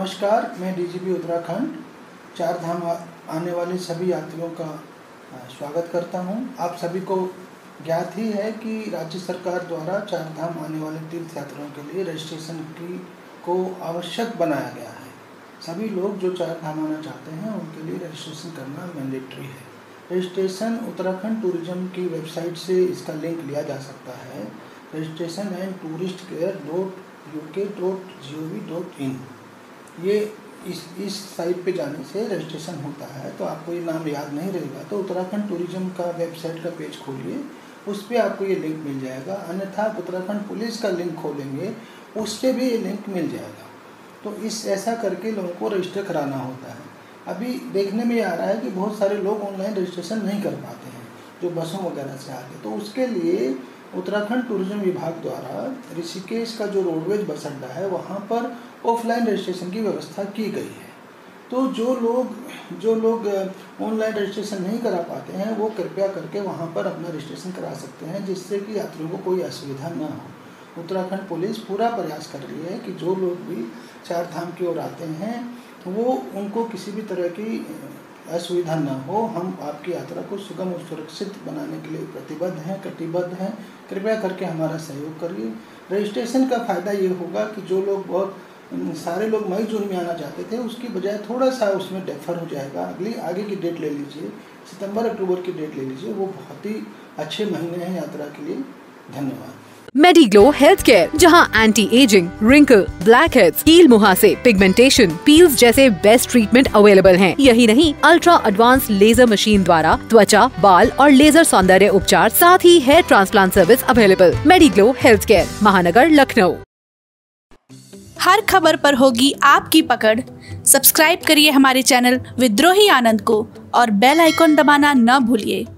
नमस्कार, मैं डीजीपी उत्तराखंड चार धाम आने वाले सभी यात्रियों का स्वागत करता हूं। आप सभी को ज्ञात ही है कि राज्य सरकार द्वारा चार धाम आने वाले तीर्थ यात्रियों के लिए रजिस्ट्रेशन को आवश्यक बनाया गया है। सभी लोग जो चार धाम आना चाहते हैं उनके लिए रजिस्ट्रेशन करना मैंडेटरी है। रजिस्ट्रेशन उत्तराखंड टूरिज्म की वेबसाइट से इसका लिंक लिया जा सकता है, registration&touristcare.uk.gov.in। ये इस साइट पे जाने से रजिस्ट्रेशन होता है। तो आपको ये नाम याद नहीं रहेगा तो उत्तराखंड टूरिज्म का वेबसाइट का पेज खोलिए, उस पर आपको ये लिंक मिल जाएगा। अन्यथा उत्तराखंड पुलिस का लिंक खोलेंगे, उससे भी ये लिंक मिल जाएगा। तो ऐसा करके लोगों को रजिस्टर कराना होता है। अभी देखने में आ रहा है कि बहुत सारे लोग ऑनलाइन रजिस्ट्रेशन नहीं कर पाते हैं, जो बसों वगैरह से आते। तो उसके लिए उत्तराखंड टूरिज्म विभाग द्वारा ऋषिकेश का जो रोडवेज बस अड्डा है वहाँ पर ऑफलाइन रजिस्ट्रेशन की व्यवस्था की गई है। तो जो लोग ऑनलाइन रजिस्ट्रेशन नहीं करा पाते हैं वो कृपया करके वहाँ पर अपना रजिस्ट्रेशन करा सकते हैं, जिससे कि यात्रियों को कोई असुविधा न हो। उत्तराखंड पुलिस पूरा प्रयास कर रही है कि जो लोग भी चार धाम की ओर आते हैं वो उनको किसी भी तरह की असुविधा न हो। हम आपकी यात्रा को सुगम और सुरक्षित बनाने के लिए कटिबद्ध हैं। कृपया करके हमारा सहयोग करिए। रजिस्ट्रेशन का फ़ायदा ये होगा कि जो लोग बहुत सारे लोग मई जून में आना चाहते थे उसकी बजाय थोड़ा सा उसमें डेफर हो जाएगा। आगे की डेट ले लीजिए, सितंबर अक्टूबर की डेट ले लीजिए। वो बहुत ही अच्छे महीने हैं यात्रा के लिए। धन्यवाद। मेडिग्लो हेल्थ केयर, जहां anti ageing, wrinkle, blackheads, कील मुहासे, पिगमेंटेशन, पील्स जैसे बेस्ट ट्रीटमेंट अवेलेबल हैं। यही नहीं, अल्ट्रा एडवांस लेजर मशीन द्वारा त्वचा, बाल और लेजर सौंदर्य उपचार, साथ ही hair transplant service available. Mediglow health care, Mahanagar, Lucknow. हर खबर पर होगी आपकी पकड़। सब्सक्राइब करिए हमारे चैनल विद्रोही आनंद को और बेल आइकॉन दबाना न भूलिए।